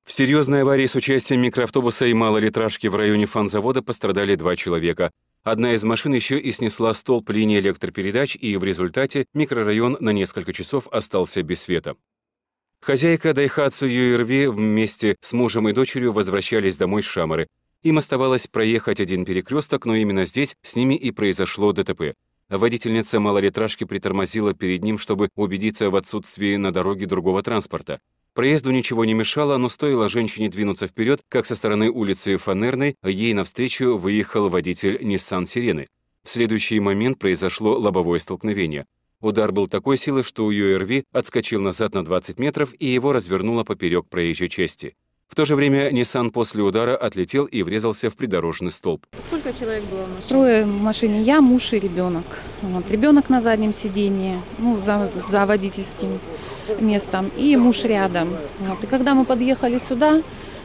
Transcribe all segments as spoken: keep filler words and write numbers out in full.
В серьезной аварии с участием микроавтобуса и малолитражки в районе фанзавода пострадали два человека. Одна из машин еще и снесла столб линии электропередач, и в результате микрорайон на несколько часов остался без света. Хозяйка Дайхатсу Юэрви вместе с мужем и дочерью возвращались домой с Шамары. Им оставалось проехать один перекресток, но именно здесь с ними и произошло ДТП. Водительница малолитражки притормозила перед ним, чтобы убедиться в отсутствии на дороге другого транспорта. Проезду ничего не мешало, но стоило женщине двинуться вперед, как со стороны улицы Фанерной ей навстречу выехал водитель Nissan Сирены. В следующий момент произошло лобовое столкновение. Удар был такой силы, что Юэрви отскочил назад на двадцать метров и его развернуло поперек проезжей части. В то же время Nissan после удара отлетел и врезался в придорожный столб. Сколько человек было в машине? Трое в машине, я, муж и ребенок. Вот, ребенок на заднем сидении, ну, за, за водительским местом, и муж рядом. Вот. И когда мы подъехали сюда,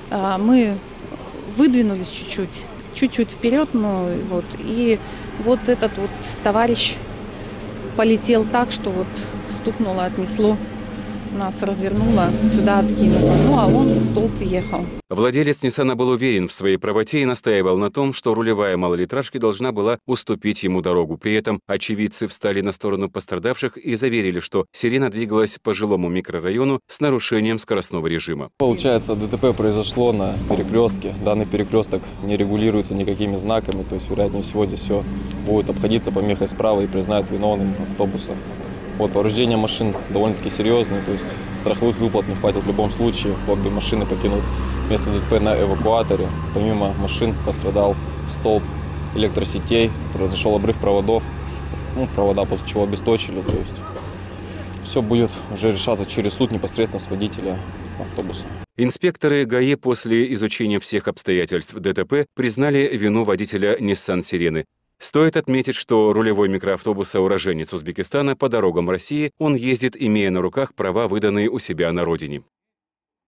мы выдвинулись чуть-чуть, чуть-чуть вперед, ну, вот, и вот этот вот товарищ полетел так, что вот стукнуло, отнесло. Нас развернуло, сюда откинуло, ну а он в столб въехал. Владелец Ниссана был уверен в своей правоте и настаивал на том, что рулевая малолитражки должна была уступить ему дорогу. При этом очевидцы встали на сторону пострадавших и заверили, что Сирена двигалась по жилому микрорайону с нарушением скоростного режима. Получается, ДТП произошло на перекрестке. Данный перекресток не регулируется никакими знаками, то есть, вероятнее всего, здесь все будет обходиться помехой справа и признают виновным автобуса. Вот, повреждения машин довольно-таки серьезные, то есть страховых выплат не хватит в любом случае. Обе машины покинут место ДТП на эвакуаторе. Помимо машин пострадал столб электросетей, произошел обрыв проводов, ну, провода после чего обесточили. То есть все будет уже решаться через суд непосредственно с водителя автобуса. Инспекторы ГАИ после изучения всех обстоятельств ДТП признали вину водителя Nissan Сирены. Стоит отметить, что рулевой микроавтобуса уроженец Узбекистана по дорогам России, он ездит, имея на руках права, выданные у себя на родине.